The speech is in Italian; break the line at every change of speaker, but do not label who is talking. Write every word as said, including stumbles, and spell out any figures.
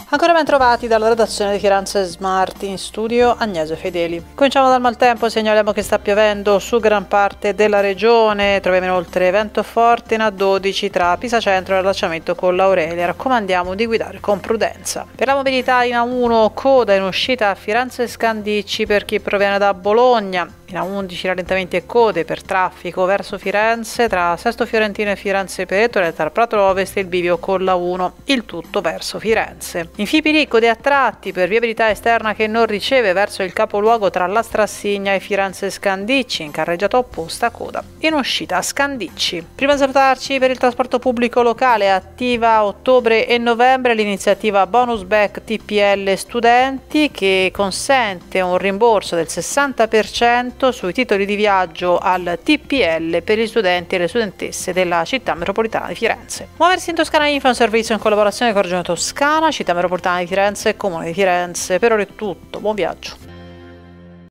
Ancora ben trovati dalla redazione di Firenze Smart, in studio Agnese Fedeli. Cominciamo dal maltempo, segnaliamo che sta piovendo su gran parte della regione, troviamo inoltre vento forte in A dodici tra Pisa Centro e l'allacciamento con l'Aurelia, raccomandiamo di guidare con prudenza. Per la mobilità in A uno, coda in uscita a Firenze Scandicci per chi proviene da Bologna. In A undici rallentamenti e code per traffico verso Firenze tra Sesto Fiorentino e Firenze Petore, tra Prato Ovest e il bivio con l'A uno, il tutto verso Firenze. In Fipili code a tratti per viabilità esterna che non riceve verso il capoluogo tra la Strassigna e Firenze Scandicci, in carreggiata opposta coda in uscita a Scandicci. Prima di salutarci, per il trasporto pubblico locale attiva a ottobre e novembre l'iniziativa Bonus Back T P L Studenti, che consente un rimborso del sessanta per cento sui titoli di viaggio al T P L per gli studenti e le studentesse della città metropolitana di Firenze. Muoversi in Toscana Info è un servizio in collaborazione con Regione Toscana, città metropolitana di Firenze e Comune di Firenze. Per ora è tutto, buon viaggio.